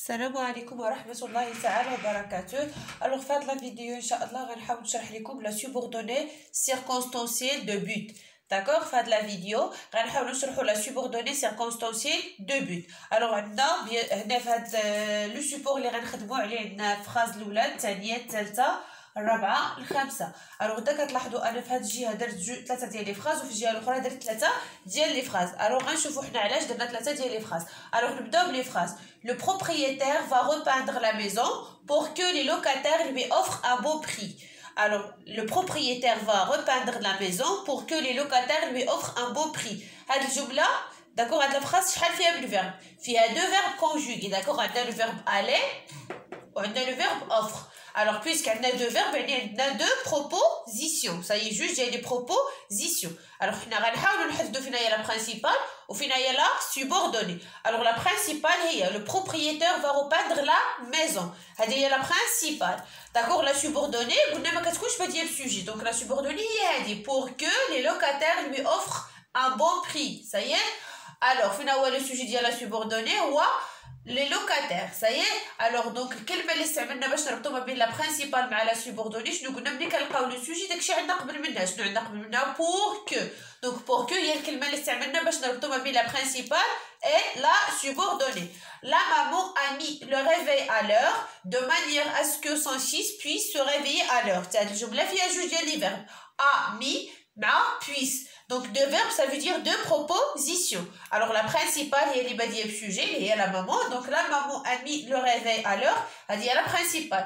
السلام عليكم ورحمة الله تعالى وبركاته. Alors في هاد لا فيديو ان شاء الله غنحاول نشرح لكم لا subordonnée circonstancielle de but. D'accord, في هاد لا فيديو غنحاول نشرحوا لا subordonnée circonstancielle de but. Alors عندنا هنا في هاد لو سوبور اللي غنخدموا عليه عندنا الفراز الاولى الثانيه الثالثه الرابعه الخامسه. الوغ دا كتلاحظوا انا في هاد الجهه درت ثلاثه ديال لي فراز وفي الجهه الاخرى درت ثلاثه ديال لي فراز. الوغ غنشوفوا حنا علاش درنا ثلاثه ديال لي فراز. الوغ نبداو بلي فراز. Le propriétaire va repeindre la maison pour que les locataires lui offrent un beau prix. Alors, le propriétaire va repeindre la maison pour que les locataires lui offrent un beau prix. هاد الجمله d'accord, هاد الفراز شحال فيها من فيرب؟ فيها دو فيرب كونجوغي. d'accord, عندنا لو فيرب aller وعندنا لو فيرب offre. Alors, puisqu'il y a deux verbes, il y a deux propositions. Ça y est, juste, il y a des propositions. Alors, on a la principale ou la subordonnée. Alors, la principale, le propriétaire va repeindre la maison. C'est la principale. D'accord, la subordonnée, vous n'avez pas de dire le sujet. Donc, la subordonnée, il pour que les locataires lui offrent un bon prix. Ça y est. Alors, le sujet de la subordonnée, les locataires, ça y est. Alors donc الكلمه اللي استعملنا باش نربطوا ما بين لا برينسيبال مع لا سوبوردوني شنو قلنا؟ ملي كنلقاو لو سوجي داكشي عندنا قبل منها. شنو عندنا قبل منها؟ بور كو. دونك بور كو هي الكلمه اللي استعملنا باش نربطوا ما بين لا برينسيبال et la subordonnée. La maman a mis le réveil à l'heure de manière à ce que son fils puisse se réveiller à l'heure. C'est الجمله فيها جوج ديال لي فيرب a mis مع puisse. Donc, deux verbes, ça veut dire deux propositions. Alors, la principale, il y a les sujet, il y a la maman. Donc, la maman a mis le réveil à l'heure. Il y a la principale.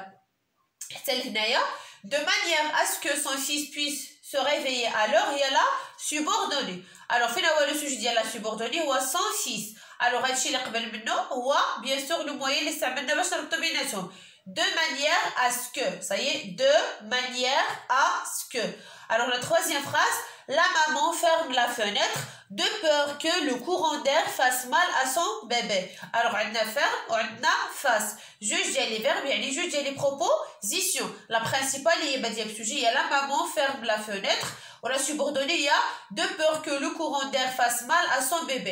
De manière à ce que son fils puisse se réveiller à l'heure, il y a la subordonnée. Alors, finalement, le sujet de la subordonnée, ou son fils. Alors, bien sûr, le moyen, de manière à ce que. Ça y est, de manière à ce que. Alors, la troisième phrase, la maman ferme la fenêtre de peur que le courant d'air fasse mal à son bébé. Alors, on a ferme ou on a face. Juge les verbes, il y a juge les propositions. La principale, il y a le sujet, il y a la maman ferme la fenêtre. Ou la subordonnée, il y a de peur que le courant d'air fasse mal à son bébé.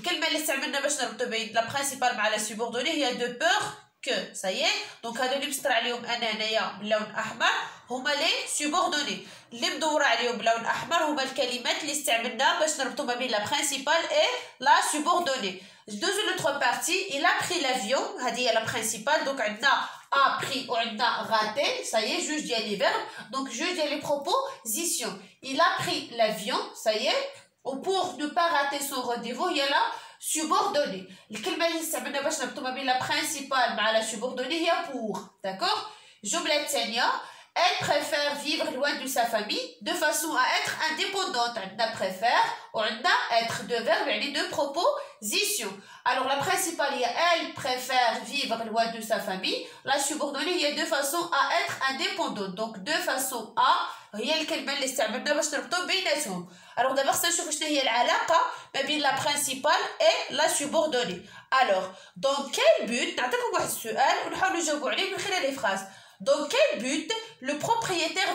La principale, la subordonnée, il y a de peur que. Ça y est. Donc, هذا اللي مسطر عليهم أنايا بلون أحمر هما لي سوبوردوني. اللي مدورة عليهم بلون أحمر هما الكلمات اللي استعملنا باش نربطو ما بين لا برينسيبال et la subordonnée. Dans une autre partie, il a pris l'avion. هذه هي la principale. Donc, عندنا a pris ou عندنا raté. Ça y est, juge ديال les verbes. Donc, juge ديال les propositions. Il a pris l'avion. Ça y est. Ou pour ne pas rater son rendez-vous, il y a la subordonnée. الكلمة اللي استعملنا باش نربطو ما بين لا برينسيبال مع لا subordonnée هي pour. D'accord. الجملة الثانية. Elle préfère vivre loin de sa famille de façon à être indépendante. On préfère ou on être deux verbes et deux propositions. Alors la principale, elle préfère vivre loin de sa famille. La subordonnée, il y a de façon à être indépendante. Donc de façon à هي الكلمة اللي استعملنا باش نربطو بيناتهم. Alors d'abord سنشوفو شنو هي العلاقة ما بين la principale et la subordonnée. Alors dans quel but نعطيكم واحد السؤال ونحاولوا نجاوبوا عليه من خلال les phrases. Dans quel but le propriétaire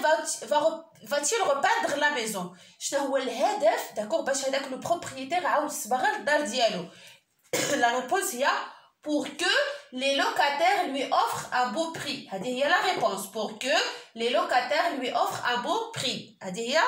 va-t-il repeindre la maison? شنو هو الهدف d'accord باش هذاك le propriétaire عاود الصباغه للدار ديالو؟ La réponse هي pour que les locataires lui offrent un beau prix. هذه هي la réponse. Pour que les locataires lui offrent un beau prix. هذه هي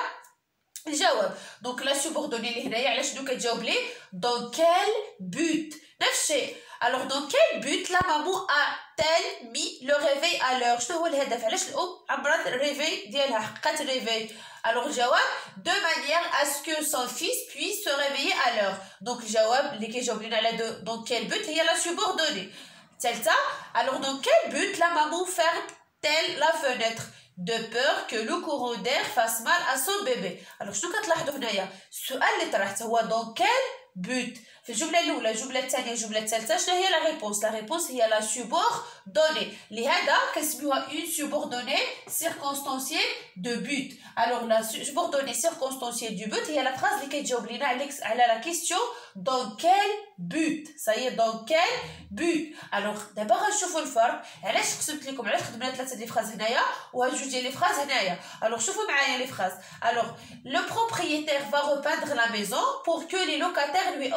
الجواب. Donc la subordonnée اللي هنايا علاش شنو كتجاوب ليه؟ Dans quel but؟ نفس الشيء. Alors dans quel but la maman a-t-elle mis le réveil à l'heure؟ شنو هو الهدف؟ علاش الأم عبرت الريفي ديالها حققت الريفي؟ Alors الجواب de manière à ce que son fils puisse se réveiller à l'heure. Donc الجواب اللي كيجاوب لنا على dans quel but هي la subordonnée. الثالثة. Alors dans quel but la maman ferme-t-elle la fenêtre de peur que le courant d'air fasse mal à son bébé. Alors شنو كتلاحظوا هنايا؟ السؤال اللي طرحت هو dans quel but. في الجملة الأولى الجملة الثانية الجملة الثالثة شنو هي la réponse؟ La réponse هي la subordonnée. لهذا كنسميوها une subordonnée circonstancielle de but. Alors la subordonnée circonstancielle du but هي la phrase اللي كتجاوب لنا على la question dans quel but. Ça y est, dans quel but. Alors دابا غنشوفوا الفرق. علاش قسمت لكم علاش خدمنا ثلاثة ديال الفراز هنايا وهاد جوج ديال لي فراز هنايا. Alors شوفوا معايا لي فراز. Alors le propriétaire va repeindre la maison pour que les locataires lui offrent un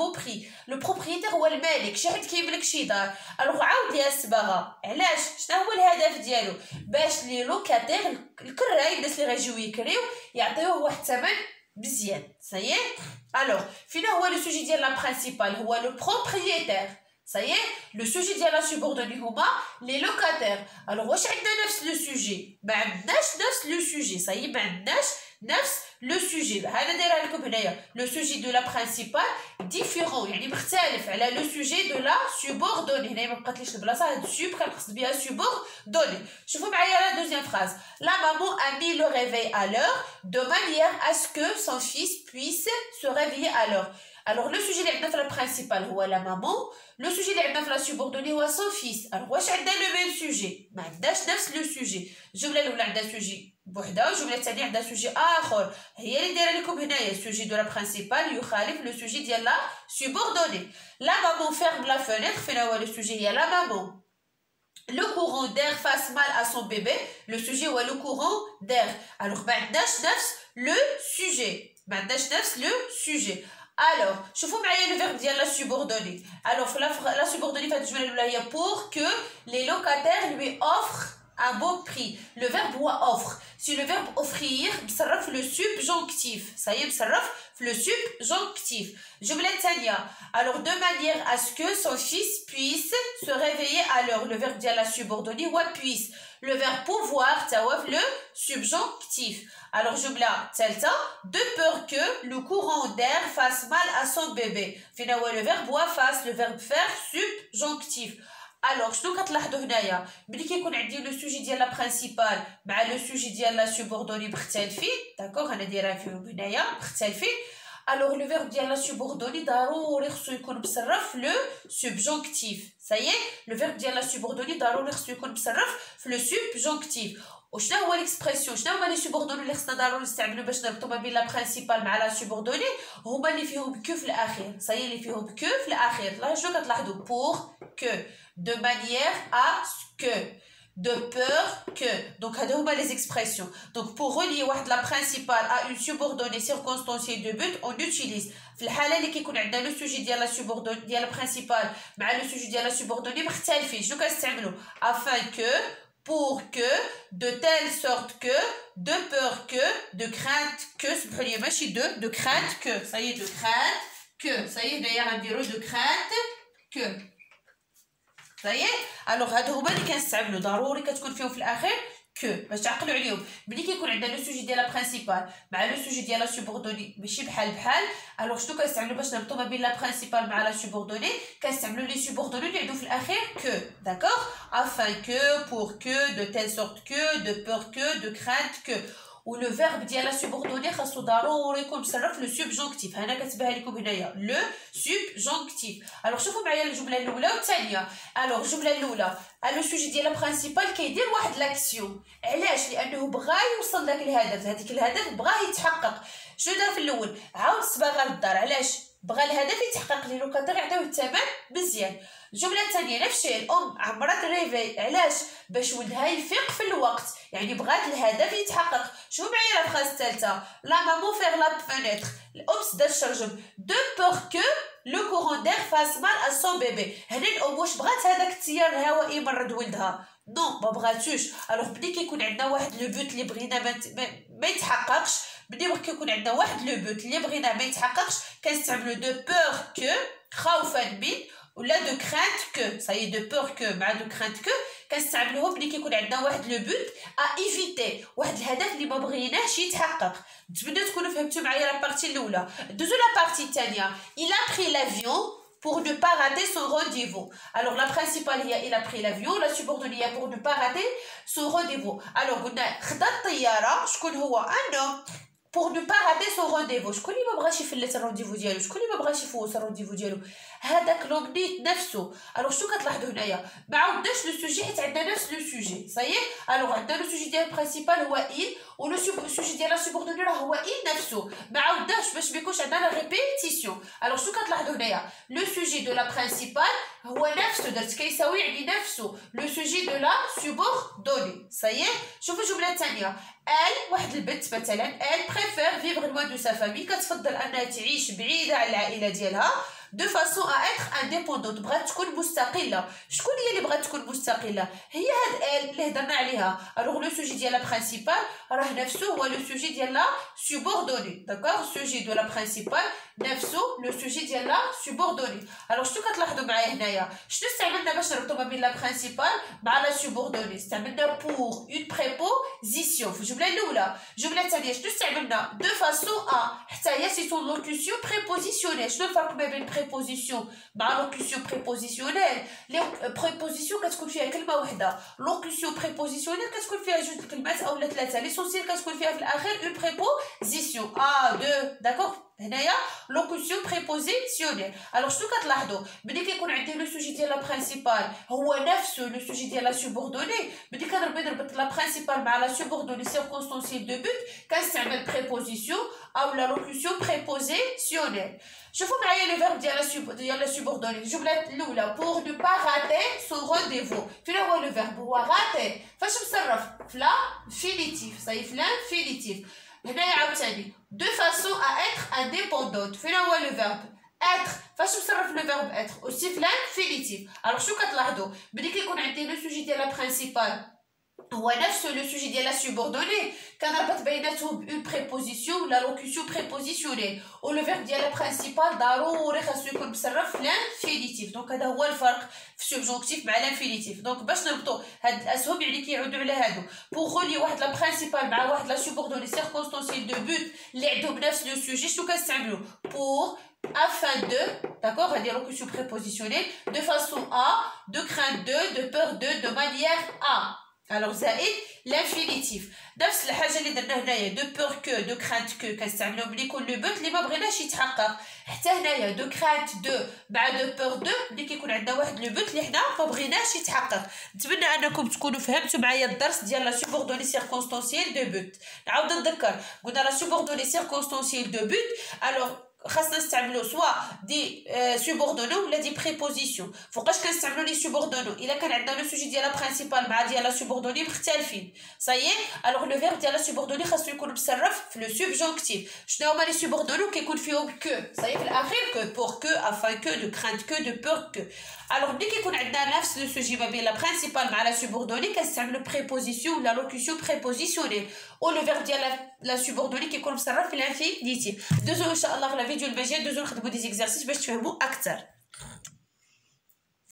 beau prix. Le propriétaire هو المالك، شي حد كيملك شي دار. الوغ عاود ليها الصباغه. علاش؟ شنو هو الهدف ديالو؟ باش لي لوكاتير الكراي الناس اللي غيجيو يكريو يعطيوه واحد الثمن مزيان. سايي. الوغ فينا هو لو سوجي ديال لا برينسيبال هو لو بروبريتير. Ça y est, le sujet ديال لا subordonnée هما لي لوكاتير. الوغ واش عندنا نفس لو سوجي؟ ما عندناش نفس لو سوجي. صايي ما عندناش نفس لو سوجي. انا دايره لكم هنايا لو سوجي دو لا برينسيبال ديفيرون، يعني مختلف على لو سوجي دو لا سوبوردوني. هنايا ما بقاتليش البلاصه، هاد سوب كنقصد بها سوبوردوني. شوفوا معايا لا دوزيام فراز. La maman a mis le réveil à l'heure de manière à ce que son fils puisse se réveiller à l'heure. Alors le sujet اللي عندنا في la principale هو la maman. لو سوجي اللي عندنا في لا سوبوردوني هو سون فيس. الوغ واش عندنا لو ميم سوجي؟ ما عندناش نفس لو سوجي. الجمله الاولى عندها سوجي بوحدها والجمله الثانيه عندها سوجي اخر. هي اللي دايره لكم هنايا السوجي دو لا برينسيبال يخالف لو سوجي ديال لا سوبوردوني. لا مامون فيرم لا فenêtre. فين هو لو سوجي؟ هي لا مامون. Le courant d'air fasse mal à son bébé. Le sujet هو le courant d'air. Alors ما عندناش نفس لو سوجي. ما عندناش نفس لو سوجي. Alors, شوفوا معايا le verbe ديال la subordonnée. Alors, la subordonnée في هاد الجملة الأولى هي pour que les locataires lui offrent un beau prix. Le verbe هو offre. Si le verbe offrir مصرف le subjonctif. Ça y est مصرف في le subjonctif. الجملة الثانية. Alors, de manière à ce que son fils puisse se réveiller à l'heure. Le verbe ديال la subordonnée هو puisse. Le verbe pouvoir تا هو في le subjonctif. Alors, جملة ثالثة. De peur que le courant d'air fasse mal à son bébé. فينا هو le verbe هو fasse. Le verbe faire subjonctif. Alors, شنو كتلاحظوا هنايا؟ ملي كيكون عندي لو سوجي ديال لا برينسيبال مع لو سوجي ديال لا سوبوردوني مختلفين، داكوغ انا دايره فيهم هنايا مختلفين. الوغ لو فيرب ديال لا سوبوردوني ضروري خصو يكون مصرف لو سوبجونكتيف. سايي لو فيرب ديال لا سوبوردوني ضروري خصو يكون مصرف في لو سوبجونكتيف. وشنو هو ليكسبرسيون؟ شنو هما لي سوبوردوني اللي خصنا ضروري نستعملو باش نربطو ما بين لا برينسيبال مع لا سوبوردوني؟ هما اللي فيهم كو في الاخير. سايي اللي فيهم كو في الاخير. لا شنو كتلاحظوا؟ بور كو، de manière à ce que, de peur que. Donc هادو هما les expressions. Donc pour relier واحد la principale à une subordonnée circonstanciée de but on utilise في الحاله اللي كيكون عندنا لو سوجي ديال لا سوبوردوني ديال لا برينسيبال مع لو سوجي ديال لا سوبوردوني مختلفين. شنو كنستعملوا؟ afin que, pour que, de telle sorte que, de peur que, de crainte que. سمحوا لي ماشي de crainte que. ça y est de crainte que. ça y est هنايا غنديرو de crainte que. صايي. الوغ هادو هما اللي كنستعملو ضروري كتكون فيهم في الاخير كو باش تعقلوا عليهم. ملي كيكون عندنا لو سوجي ديال لا برينسيبال مع لو سوجي ديال لا سوبوردوني ماشي بحال بحال. الوغ شنو كنستعملو باش نربطو ما بين لا برينسيبال مع لا سوبوردوني؟ كنستعملو لي سوبوردوني اللي عندو في الاخير كو. داكوغ. afin que, pour que, de telle sorte que, de peur que, de crainte que. ولو فيرب ديال لا سوبوردوني خاصو ضروري يكون مصرف لو سوبجونكتيف. هنا كتبها لكم هنايا لو سوبجونكتيف. الوغ شوفوا معايا الجمله الاولى والثانيه. الوغ الجمله الاولى لو سوجي ديال لا برينسيبال كيدير واحد لاكسيون. علاش؟ لانه بغا يوصل داك الهدف. هذيك الهدف بغاه يتحقق. شنو دار في الاول؟ عاود الصباغه للدار. علاش؟ بغا الهدف يتحقق لي لوكاتير يعطيوه الثمن مزيان. الجمله الثانيه نفس الشيء. الام عمرات الريفي. علاش؟ باش ولدها يفيق في الوقت، يعني بغات الهدف يتحقق. شوفوا معايا الفراس الثالثه. لا مامون فيغ لا فenêtre. الام سدات الشرجم. دو بور كو لو كورون دير فاس مال ا سون بيبي. هنا الام واش بغات هذاك التيار الهوائي يمرض ولدها؟ نو ما بغاتوش. الوغ ملي كيكون عندنا واحد لو بوت اللي بغينا ما يتحققش، ملي كيكون عندنا واحد لو بوت اللي بغينا ما يتحققش كنستعملو دو بور كو خوفا من ولا دو كرانت كو. صاي دو بور كو مع دو كرانت كو كنستعملوهم ملي كيكون عندنا واحد لو بوت ا ايفيتي، واحد الهدف اللي ما بغيناهش يتحقق. نتمنى تكونوا فهمتوا معايا لا بارتي الاولى. دوزو لا بارتي الثانيه. il a pris l'avion pour ne pas rater son rendez-vous. Alors la principale هي il a pris l'avion. la subordonnée pour ne pas rater son rendez-vous. alors قلنا خدا الطياره. شكون هو؟ un homme. pour ne pas rater son rendez-vous. شكون اللي ما بغاش يفلت الرونديفو ديالو؟ شكون اللي ما بغاش يفوت الرونديفو ديالو؟ هذاك لومنيت نفسه. الوغ شنو كتلاحظوا هنايا؟ ما عاودناش لو سوجي حيت عندنا نفس لو سوجي. صايي. الوغ عندنا لو سوجي ديال البرينسيبال هو il ولو سوجي ديال لا سوبوردوني راه هو il نفسه. ما عاودناش باش ما يكونش عندنا لا ريبيتيسيون. الوغ شنو كتلاحظوا هنايا؟ لو سوجي دو لا برينسيبال هو نفسه درت كيساوي يعني نفسه لو سوجي دو لا سوبوردوني. صايي. شوفوا الجمله الثانيه. elle واحد البنت مثلا elle préfère vivre loin de sa famille. كتفضل انها تعيش بعيده على العائله ديالها. de façon à être indépendante بغات تكون مستقله. شكون هي اللي بغات تكون مستقله؟ هي هاد ال اللي هضرنا عليها. الوغ لو سوجي ديال لا برينسيبال راه نفسه هو لو سوجي ديال لا سوبوردوني. داكوغ سوجي دو لا برينسيبال نفسه لو سوجي ديال لا سوبوردوني. الوغ شنو كتلاحظوا معايا هنايا؟ شنو استعملنا باش نربطوا ما بين لا برينسيبال مع لا سوبوردوني؟ استعملنا بور اون بريبوزيسيون في الجمله الاولى. الجمله الثانيه شنو استعملنا؟ دو فاسون ا حتى هي سي اون لوكوسيون بريبوزيسيونيل. شنو الفرق ما بين بريبوزيسيون مع لوكوسيون بريبوزيسيونيل؟ لي بريبوزيسيون كتكون فيها كلمه واحده، لوكوسيون بريبوزيسيونيل كتكون فيها جوج الكلمات اولا ثلاثه. ليسونسيال كتكون فيها في الاخير اون بريبوزيسيون ا دو. داكوغ هنايا لوكوسيون بريبوزيسيونيل. الوغ شنو كتلاحظوا؟ ملي كيكون عندي لو سوجي ديال لا برينسيبال هو نفسه لو سوجي ديال لا سوبوردوني، ملي كنربط لا برينسيبال مع لا سوبوردوني سيركونستانسييل دو بوت كنستعمل بريبوزيسيون او لا لوكوسيون بريبوزيسيونيل. شوفوا معايا لي فيرب ديال لا سوبوردوني. الجمله الاولى بور نو با راتي سون رونديفو. فين هو لو فيرب؟ هو راتي. فاش مصرف؟ في لا فينيتيف. صاي في لانفينيتيف. هنايا عاوتاني دو فاسون ا اتر انديبوندونت. فين هو لو فيرب؟ اتر. فاش مصرف لو فيرب اتر؟ اوسي في لانفينيتيف. الوغ شنو كتلاحظوا؟ ملي كيكون عندي لو سوجي ديال لا برينسيبال هو نفسه لو سوجي ديال لا سوبوردوني كنربط بيناتهم بون بريبوزيسيون ولا لوكوسيون بريبوزيسيونيل، و لو فيرب ديال لا برينسيبال ضروري خاصو يكون مصرف في لانفينيتيف. دونك هذا هو الفرق في السوبجونكتيف مع لانفينيتيف. دونك باش نربطوا هاد الاسهم يعني كيعودوا على هادو بوغ غولي واحد لا برينسيبال مع واحد لا سوبوردوني سيركونستانسييل دو بوت اللي عندهم نفس لو سوجي. شنو كنستعملوا؟ بوغ afin de, d'accord, à dire locution prépositionnelle, de façon à, de crainte de peur de manière à. Alors زائد l'infinitif. نفس الحاجه اللي درنا هنايا دو بور كو دو كرانت كو كنستعملو ملي يكون لو بوت اللي ما بغيناش يتحقق. حتى هنايا دو كرانت دو مع دو بور دو ملي كيكون عندنا واحد لو بوت اللي حنا ما بغيناش يتحقق. نتمنى انكم تكونوا فهمتوا معايا الدرس ديال لا سوبوردوني سيركونستانسييل دو بوت. نعاود نذكر قلنا لا سوبوردوني سيركونستانسييل دو بوت. الوغ خاصنا نستعملو سوا دي سوبوردونو ولا دي بريبوزيسيون. فوقاش كنستعملو لي سوبوردونو؟ الا كان عندنا لو سوجي ديال لا برينسيبال مع ديال لا سوبوردوني مختلفين. صايي الوغ لو فيرب ديال لا سوبوردوني خاصو يكون مصرف في لو سوبجونكتيف. شنو هما لي سوبوردونو؟ كيكون فيهم كو. صايي في الاخير كو بور كو افان كو دو كرانت كو دو بور كو. الوغ ملي كيكون عندنا نفس لو سوجي ما بين لا برينسيبال مع لا سوبوردوني كنستعملو بريبوزيسيون ولا لوكوسيون بريبوزيسيونيل، و لو فيرب ديال لا سوبوردوني كيكون مصرف في الانفينيتيف. دوزو ان شاء الله في لا فيديو المجال دوزو نخدمو دي زيكزارسيس باش تفهموا اكثر.